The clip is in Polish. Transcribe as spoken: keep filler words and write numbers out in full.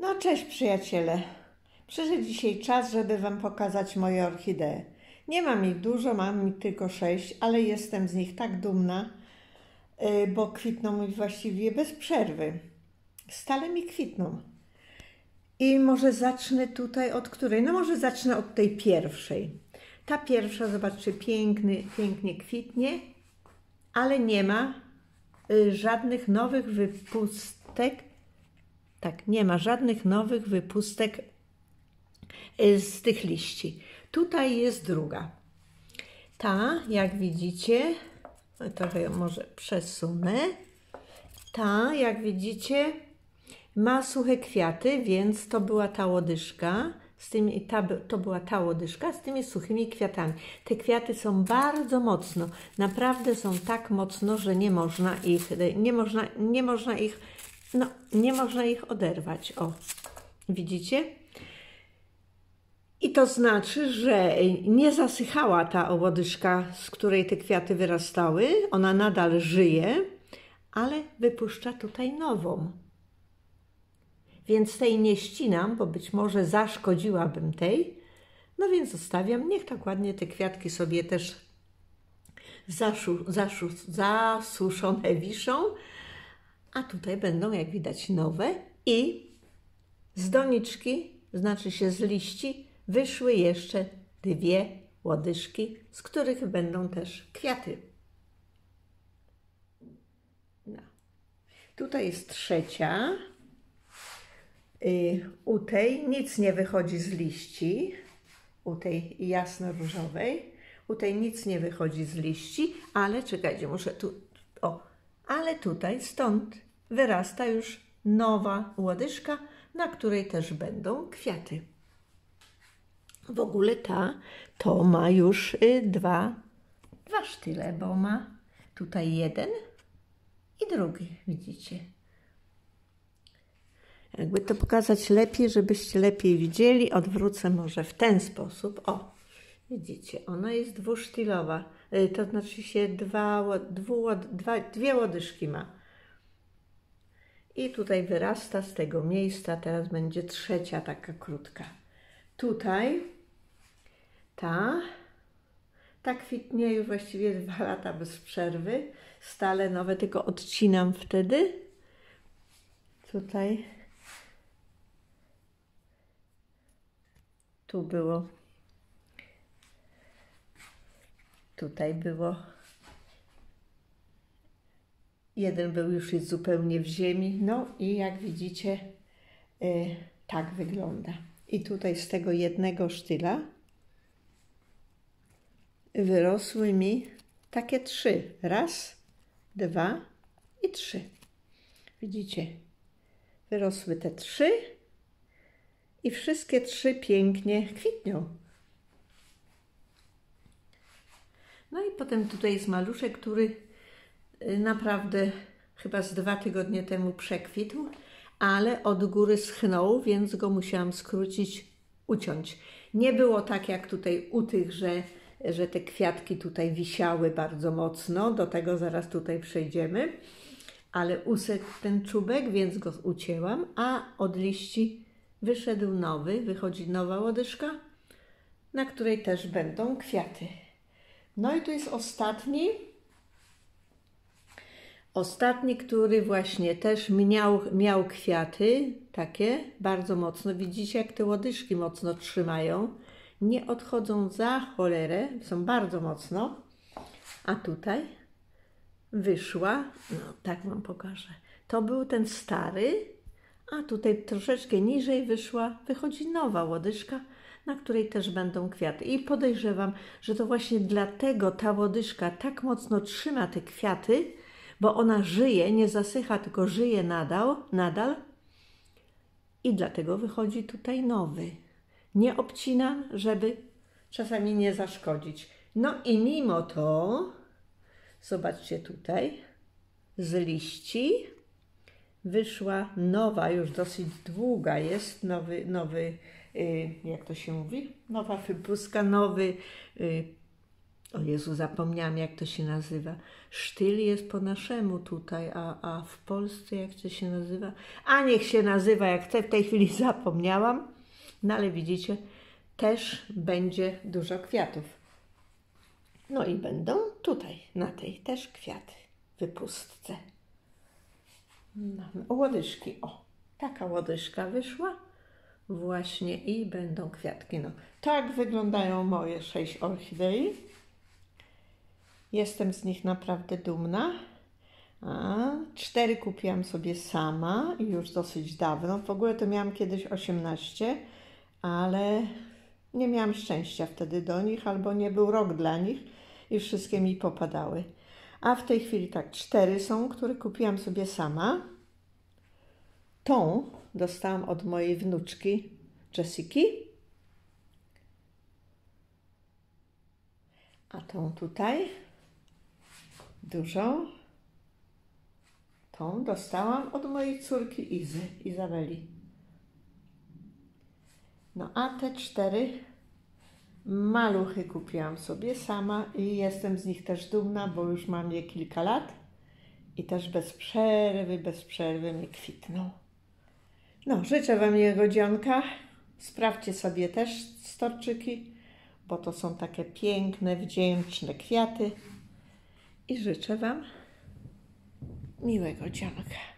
No cześć przyjaciele. Przyszedł dzisiaj czas, żeby Wam pokazać moje orchidee. Nie mam ich dużo, mam ich tylko sześć, ale jestem z nich tak dumna, bo kwitną mi właściwie bez przerwy. Stale mi kwitną. I może zacznę tutaj od której? No może zacznę od tej pierwszej. Ta pierwsza, zobaczcie, piękny, pięknie kwitnie, ale nie ma y, żadnych nowych wypustek. Tak, nie ma żadnych nowych wypustek y, z tych liści. Tutaj jest druga. Ta, jak widzicie, trochę ją może przesunę. Ta, jak widzicie, ma suche kwiaty, więc to była ta łodyżka. Z tymi, ta, to była ta łodyżka z tymi suchymi kwiatami. Te kwiaty są bardzo mocno, naprawdę są tak mocno, że nie można ich, nie można, nie można ich, no, nie można ich oderwać. O, widzicie? I to znaczy, że nie zasychała ta łodyżka, z której te kwiaty wyrastały. Ona nadal żyje, ale wypuszcza tutaj nową. Więc tej nie ścinam, bo być może zaszkodziłabym tej. No więc zostawiam. Niech tak ładnie te kwiatki sobie też zaszu, zaszu, zasuszone wiszą. A tutaj będą, jak widać, nowe. I z doniczki, znaczy się z liści, wyszły jeszcze dwie łodyżki, z których będą też kwiaty. No. Tutaj jest trzecia. U tej nic nie wychodzi z liści, u tej jasno-różowej, u tej nic nie wychodzi z liści, ale czekajcie, muszę tu, o, ale tutaj stąd wyrasta już nowa łodyżka, na której też będą kwiaty. W ogóle ta, to ma już y, dwa, dwa sztyle, bo ma tutaj jeden i drugi, widzicie. Jakby to pokazać lepiej, żebyście lepiej widzieli, odwrócę może w ten sposób. O, widzicie, ona jest dwusztylowa, to znaczy się dwa, dwu, dwa, dwie łodyżki ma. I tutaj wyrasta z tego miejsca, teraz będzie trzecia taka krótka. Tutaj ta, ta kwitnie już właściwie dwa lata bez przerwy, stale nowe, tylko odcinam wtedy. Tutaj. Tu było, tutaj było, jeden był już jest zupełnie w ziemi, no i jak widzicie, yy, tak wygląda. I tutaj z tego jednego sztyla wyrosły mi takie trzy, raz, dwa i trzy. Widzicie, wyrosły te trzy. I wszystkie trzy pięknie kwitną. No i potem tutaj jest maluszek, który naprawdę chyba z dwa tygodnie temu przekwitł, ale od góry schnął, więc go musiałam skrócić, uciąć. Nie było tak jak tutaj u tych, że, że te kwiatki tutaj wisiały bardzo mocno, do tego zaraz tutaj przejdziemy, ale usekł ten czubek, więc go ucięłam, a od liści wyszedł nowy, wychodzi nowa łodyżka, na której też będą kwiaty. No i tu jest ostatni, ostatni, który właśnie też miał, miał kwiaty, takie bardzo mocno. Widzicie, jak te łodyżki mocno trzymają. Nie odchodzą za cholerę, są bardzo mocno. A tutaj wyszła, no tak wam pokażę, to był ten stary, a tutaj troszeczkę niżej wyszła, wychodzi nowa łodyżka, na której też będą kwiaty. I podejrzewam, że to właśnie dlatego ta łodyżka tak mocno trzyma te kwiaty, bo ona żyje, nie zasycha, tylko żyje nadal, nadal. I dlatego wychodzi tutaj nowy. Nie obcinam, żeby czasami nie zaszkodzić. No i mimo to, zobaczcie tutaj, z liści wyszła nowa, już dosyć długa jest, nowy, nowy yy, jak to się mówi, nowa wypuska, nowy yy, O Jezu, zapomniałam, jak to się nazywa. Sztyl jest po naszemu tutaj, a, a w Polsce jak to się nazywa? A niech się nazywa, jak chcę, w tej chwili zapomniałam. No ale widzicie, też będzie dużo kwiatów. No i będą tutaj, na tej też kwiaty, wypustce. Mamy łodyżki, o, taka łodyżka wyszła właśnie i będą kwiatki. No, tak wyglądają moje sześć orchidei. Jestem z nich naprawdę dumna. A, cztery kupiłam sobie sama i już dosyć dawno. W ogóle to miałam kiedyś osiemnaście, ale nie miałam szczęścia wtedy do nich, albo nie był rok dla nich i wszystkie mi popadały. A w tej chwili tak, cztery są, które kupiłam sobie sama. Tą dostałam od mojej wnuczki Jessiki. A tą tutaj dużą. Tą dostałam od mojej córki Izy, Izabeli. No a te cztery maluchy kupiłam sobie sama i jestem z nich też dumna, bo już mam je kilka lat i też bez przerwy, bez przerwy mi kwitną. No, życzę Wam miłego dzionka. Sprawdźcie sobie też storczyki, bo to są takie piękne, wdzięczne kwiaty i życzę Wam miłego dzionka.